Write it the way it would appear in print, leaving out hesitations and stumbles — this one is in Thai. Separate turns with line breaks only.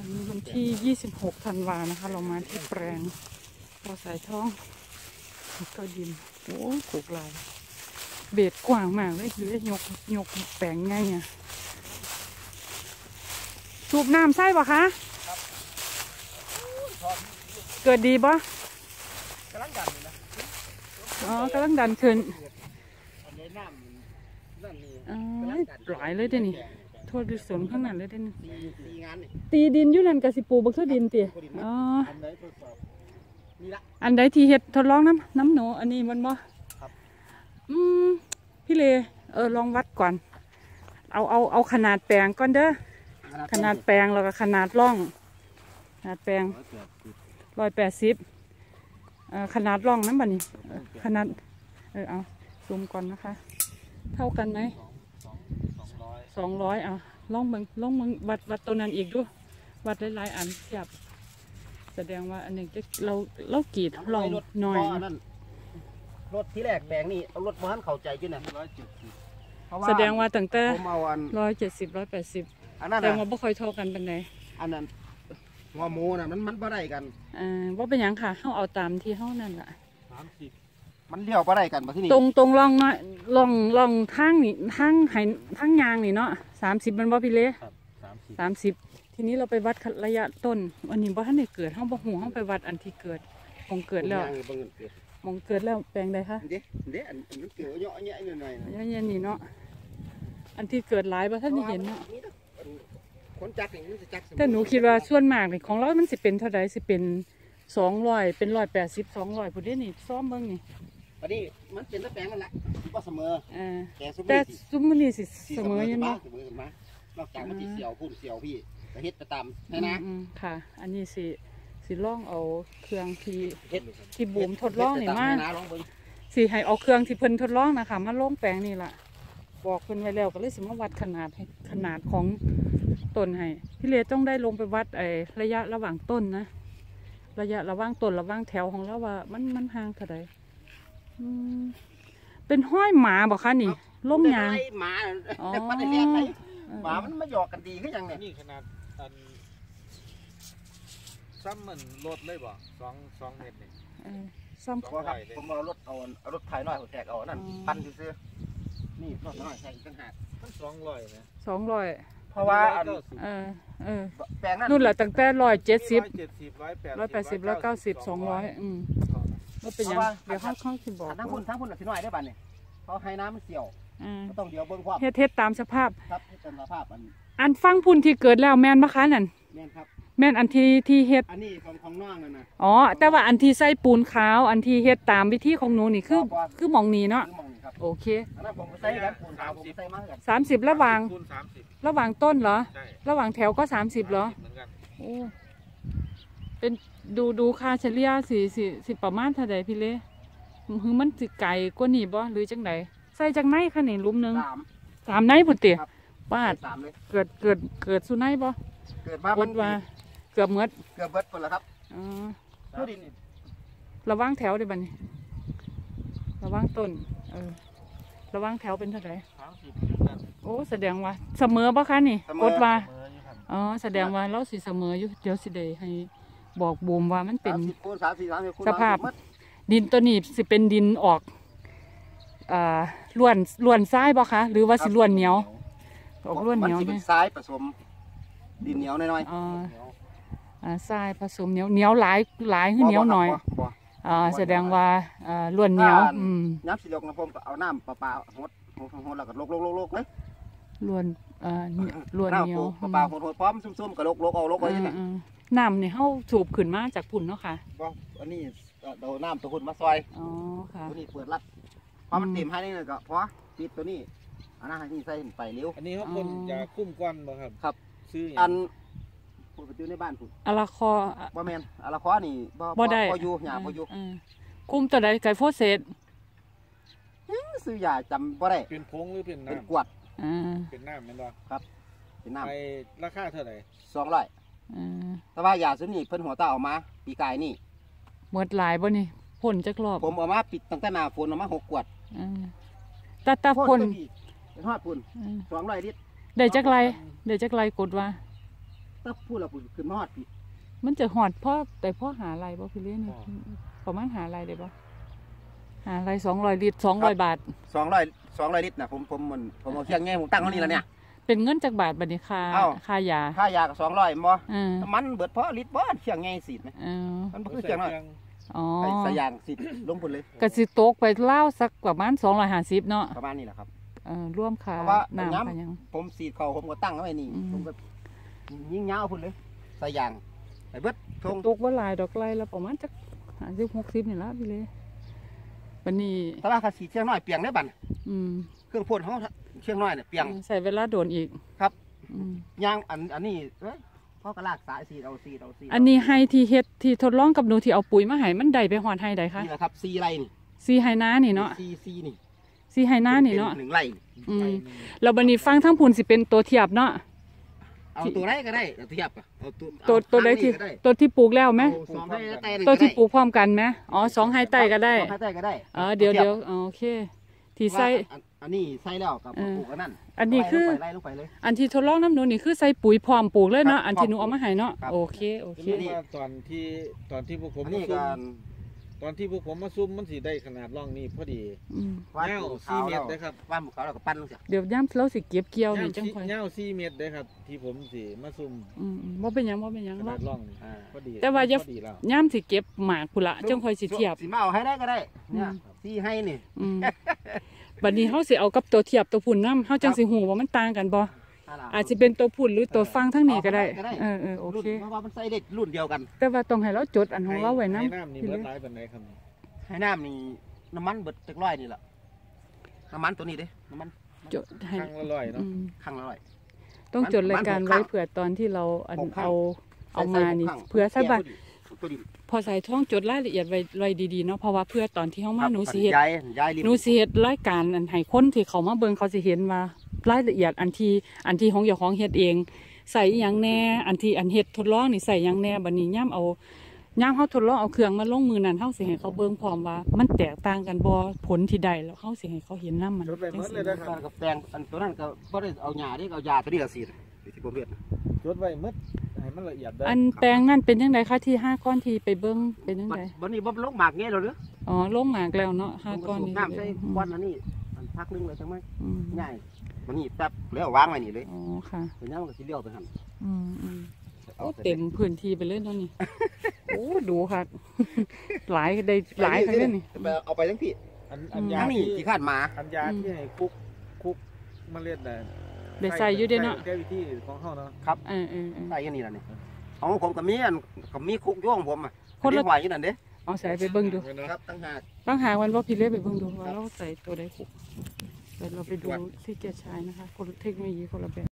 นี้วันที่26 ธันวานะคะเรามาที่แปลงพอสายท้องก็ดินโอ้ปลูกลายเบ็ดกว้างมากเลยคือยกแปลงง่ายเนี่ยสูบน้ำใช่ปะคะเกิดดีปะ
กำลังดันนะ
อ๋อกำลังดันขึ้นหลายเลยเดี๋ยวนี้ทั่วดินสวนข้างนั้นเลยเดี๋ยวนี้ตีดินอยู่นั่นกับสิปูบักทั่วดินตีอ๋ออันใดที่เฮ็ดทดลองน้ำหนูอันนี้มันบ่พี่เลลองวัดก่อนเอาขนาดแปลงก่อนเด้อขนาดแปลงแล้วก็ขนาดร่องขนาดแปลง180ขนาดร่องนั้นบ่นี่ขนาดเอาซูมก่อนนะคะเท่ากันไหม200ลองเบิ่งวัดตัวนั้นอีกด้วยวัดหลายๆอันเทียบแสดงว่าอันนึงจะเรากรีดลองหน่อย
รถที่แรกแปลงนี่เอารถบ้านเข้าใจอยู่นะ
แสดงว่าตั้งแต่170 180แสดงว่าบ่ค่อยเท่ากันปานใด
อันนั้นหัวหมูน่ะมันบ่ได้กัน
ว่าเป็นหยังค่ะเขาเอาตามที่เขานั่นแหละ
มันเลี้ยวบ่ได้กันมาที่นี่
ตรงลองน้อยลองทางนี่ทางยางนี่เนาะ30มันบ่พี่เล่30ทีนี้เราไปวัดระยะต้นอันนี้บ่ทันได้เกิดเขาบ่ฮู้เขาไปวัดอันที่เกิดมองเกิดแล้วแปลงใดคะ
เด้อันมันเกี่ยวเยอะแยะหน่อย
เยอะๆนี่เนาะอันที่เกิดหลายบ่ทันได้เห็นเนาะแต่หนูคิดว่าส่วนมากนี่ของเรามันสิเป็นเท่าใดสิเป็น200เป็น180 200พุ่นเด้นี่ซ้อมเบิ่งนี่
อันนี้มันเป็นตะแปลงนั่นแหละก็เสมอ
แต่ซุมมื้อนี้สิเสมออยู่เนาะ
นอกจากมันสิเสียวพุ่นเสียวพี่ก็เฮ็ดไปตามนะ
ค่ะอันนี้สิลองเอาเครื่องที่บูมทดลองนี่มาสิให้เอาเครื่องที่เพิ่นทดลองนะคะมาลงแปลงนี่ล่ะบอกเพิ่นไว้แล้วก็เลยสิมาวัดขนาดของต้นให้พี่เลต้องได้ลงไปวัดระยะระหว่างต้นนะระยะระหว่างต้นระหว่างแถวของเราว่ามันห่างเท่าไหร่เป็นห้อยหมาบอกคะนี่ล้มยาง
หมามันได้เลี้ยงไปหมามันมาหยอกกันดีขึ้นยังเนี่ย
นี่ขนาดซ้ำเหมือนรถเลยบ่2 เมตรนี่
ซ้ำ
ครับผมเอารถไถน้อยหัวแตกเอานั่นปั้นซื้อนี่รถน้อยใส่ตั้งหาก
มัน200นะ
200
เพราะว่า
แปลงนั้นนู่นแหละตั้งแต่170 180 190 200ว่าเป็นยังเดี๋ยวเขาสิบอก
ทั้งพุ่นสิน้อยได้บ้านนี่เขาให้น้ำมันเสียวต้องเดี๋ยวเบิ่งความ
เฮ็ดตามสภาพ
ครับตามสภาพ
อันฟังพุ่นที่เกิดแล้วแม่นบ่คะนั่น
แม่นครับ
แม่นอันที่เฮ็ด
อันนี้ของน้องนั่นนะ
อ๋อแต่ว่าอันที่ใส่ปูนขาวอันที่เฮ็ดตามวิธีของหนูนี่คือหม่องนี้เนาะโอเค
อันนั้นผมใส่กันปูนขาวผมใส่มากัน
30ระหว่างต้นเหรอระหว่างแถวก็30เหรอโอ้เป็นดูค่าเฉลี่ยสิประมาณเท่าใดพี่เล่คือมันสิไก่กว่านี่บ่หรือจังไดใส่จังไหนคะนี่ลุ่มนึง3ไหนพุ่นติปาดเกิดสุไหนบ่
เกิดมา
ว่าเกือบเบิด
คนละครับ
ระวังแถวได้บัดนี้ระวังต้นระวังแถวเป็นเท่าไหร่โอ้แสดงว่าเสมอบ่คะนี่กดว่าแสดงว่าเราสิเสมออยู่เดี๋ยวสิได้ให้บอกบูมว่ามันเป็นสภาพดินตัวนี้สิเป็นดินออกล้วนทรายบ่คะหรือว่าสิล้วนเหนียวออกล้วนเหนียว
มันเป็นทรายผสมดินเหนียวน้อย
ทรายผสมเหนียวหลายคือเหนียวหน่อยแสดงว่าล้วนเหนียว
น้ำสีเหลืองนะผมเอาน้ำปลาหดแล้วก็ลกเลย
ล้วนเหนียว
ปลาหดพร้อมซุ่มๆกับลกเอาไว้นี่
น้ำเนี่ยเขาสูบขึ้นมาจากพุ่นเนาะค่ะ
อันนี้เดาน้ำตัวหุ่นมาซอย
ค่ะ
ตัวนี้เปิดรัดพอมันเต็มให้นี่เลยก็พอปิดตัวนี้อันนั้นให้นี่ใส่ไปเร็ว
อันนี้เขาคนจะคุ้มก้อนบ่
ครับ
ซื้อ
อันพูดไปซื้อในบ้านพูด
อาราคอ
บ่แมนอาราคอนี่
บ่ได้
พออยู่หยาพออยู่
คุ้มตัวใดไก่โฟเซต
ซื้อหยาจำบ่ได้
เป็นพงหรือเป็นน้ำ
เป็นกวด
เป็นน้ำเป็นบ่
ครับเป็นน้ำ
ไปราคาเท่าไหร่
200แต่ว่าหยาซื้อนี่เพิ่นหัวตาออกมาปีกายนี่
หมดหลายบ่นี่พ่นจักรอบ
ผมเอามาปิดตั้งแต่หน้าฝนเอามา6 ขวด
ตาพ่น
เป็นฮอดพ่น200 ลิตร
ได้จักไรกดว่า
ถ้าพูดเราคือมอดพี่
มันจะหอดพ่อแต่พ่อหาอะไรบ่พี่เลี้ยงนี่ประมาณหาอะไรได้บ่หาอะไร200 ลิตร200 บาท
200 ลิตรนะผมเอาเคียงไงผมตั้งเท่านี้แล้วเนี่ย
เป็นเงินจากบาทบัดนี้ค่ายา
ค่ายาก็200บ่
น้ำ
มันเบิดเพราะลิตรบ่เคียงไงสีดไหมมันบ่คือเคียงน้อย
อ๋อ
ใส่ยางสีดลงพุ่นเลย
ก็สิตกไปเล่าวสักประมาณ250เนาะ
ประมาณนี้แหละครับ
ร่วมค่า
เพราะว่า
น้ำ
น้ำ
ค่าหยัง
ผมสีดเขาผมก็ตั้งไว้นี่ผมก็ยิงยาวพุ่นเลยใส่ยางไปเบิดทง
ตกบ่หลายดอกไร่ละประมาณจัก50-60นี่ล่ะพี่เลยบัดนี้
ถ้าว่าเขาสีเชียงน้อยเปียงได้บัด
อืม
เครื่องพ่นเขาเชียงน้อยเนี่ยเปียง
ใส่เวลาโดนอีก
ครับ
อืม
ยางอันนี้เขาก็ลากสายสีดเอา
อันนี้ให้ที่เฮ็ดที่ทดลองกับหนูที่เอาปุ๋ยมาให้มันได้ไปฮอดให้ใดคะ
นี่แหละครับซีไรนี่
ซีไฮนานี่เนาะ
ซีนี่
ซีไฮนานี่เนาะ
หนึ่งไร่
อืมแล้วบัดนี้ฟังทั้งพุ่นสิเป็นตัวเทียบเนาะ
เอาตัวไหนก็ได้เอาเทียบเอา
ตัวใดที่
ก็ได้
ตัวที่ปลูกแล้วไหม
เอาสองไร่ก็ได้
ตัวที่ปลูกพร้อมกันไหมอ๋อ2ไฮใต้ก็ได้
สองไร่ใต้ก็ได้
เดี๋ยวอ๋อโอเค ที่ใส่
อันนี้ใส่แล้วกับ
เออ
ปลูกอันนั้น
อันนี้คือ
ไล่ลงไปเลย
อันที่ทดลองน้ำหนูนี่คือใส่ปุ๋ยพร้อมปลูกเลยเนาะ
ครับ
อันที่หนูเอามาให้เนาะ
ครับ
โอเคโอเค
เห็นว่าตอนที่พวกผม
อัน
มา
นี้
ซุ่
กาม ร
ตอนที่พวกผมมาซุ่มมันสิได้ขนาดร่องนี้พอดี
อืม
วาด
เงา
ภู
4
เขา
เม
แล้
ต
ว
รนะครับ
วาดภูเขาแล้วก็ปั้นลงเสีย
เดี๋ยวย่ำเราสิเก็บเกี่ยวนี่จังค่อย
เงา4 เมตรเด้ครับ ที่ผมสิมาซุ่ม
บ่เป็นหยังบ่เป็นหยัง
ข
เนาะ
นาดร่องนี่พอดี
แต่ว่าอย่า
พอดีแล้ว
ย่ำสิเก็บหมากพุ่นละจังค่อยสิเทียบ
สีมาเอาให้ได้ก็ได้เนี่ย
อืม
ซีให้นี่
อืมบัดนี้เฮาสิเอากับตัวเทียบตัวพุ่นนำเฮาจังสิฮู้ว่ามันต่างกันบ่อาจจะเป็นตัวพุ่นหรือตัวฟังทั้งนี้ก็ได้โอ
รุ่น
เค
เพราะว่ามันใส่เด็กรุ่นเดียวกัน
แต่ว่าต้องให้เราจดอันของเราไว้นำ
ให้น้ำนี่เบิดหลายปานใดครับ
ให้น้ำนี่น้ำมันเบิดจักร้อยนี่แหละน้ำมันตัวนี้เด้น้ำมัน
จดให้
ครั้งละ100เนาะ
ครั้งละร้อย
ต้องจดรายการไว้เผื่อตอนที่เราเอามานี่เผื่อสักบาทพอใส่ท้องจดรายละเอียดไว้ดีๆเนาะเพราะว่าเพื่อตอนที่เฮามาหนูสิเฮ็ด
ย้ายลิ้น
หนูสิเฮ็ดรายการอันให้คนที่เขามาเบิ่งเขาสิเห็นว่ารายละเอียดอันที่ของเจ้าของเฮ็ดเอง ใส่อิหยังแน่อันเฮ็ดทดลองนี่ใส่อิหยังแน่บัดนี้ย่ามเฮาทดลองเอาเครื่องมาลงมือนั้นเฮาสิให้เขาเบิ่งพร้อมว่ามันแตกต่างกันบ่ผลที่ได้แล้วเฮาสิให้เขาเห็นนำมัน
จดไปหมดเลยนะครับ
กับแปลงอันตัวนั้นก็บ่ได้เอาหญ้าเด้เอายาตัวนี้ก็สีดที่ผมเรียน
จดไว้หมดให้มันละเอียดได้
อันแปลงนั่นเป็นจังไดคะที่5ก้อนที่ไปเบิ่งเป็นจังได
วันนี้บ่ลงหมากเงี้ยหรอ
อ๋อลงหมากแล้วเนาะ5ก้อนนี้
น้ำใส่วันอันนี้อันพักนึงเลยจังไหม
อืม
ง่ายวันนี้แป๊บแล้ววางไว้นี่เลย
อ๋อค่ะ
เดี๋ยวนี้มันก็สิเลี้ยวไปหั่น
อืมโอ้เต็มพื้นที่ไปเลยเท่านี้ โอ้ดูค่ะ หลายได้หลายครั้งเลยนี่
เอาไปทั้งพี่
อันยา
ทั้งนี้
ที่
ที่คาดมา
อันยาที่ให้คุกเมล็ดได้
ได้ใส่อยู่เด้เนาะ
แก้วิธีของเขาเนาะ
เออ
ใส่กันนี่ล่ะนี่ของผมก็มีอันก็มีคุกย่องผมอ่ะ
คนละ
หวายอยู่นั่นเด้
เอาใส่ไปเบิ่งดู
ครับตั้งหาก
บางหาวันว่าพี่เล่ไปเบิ่งดูว่าเราใส่ตัวใดคุกเดี๋ยวเราไปดูที่เกียรติชายนะคะคนเทคโนโลยีคนละแบบ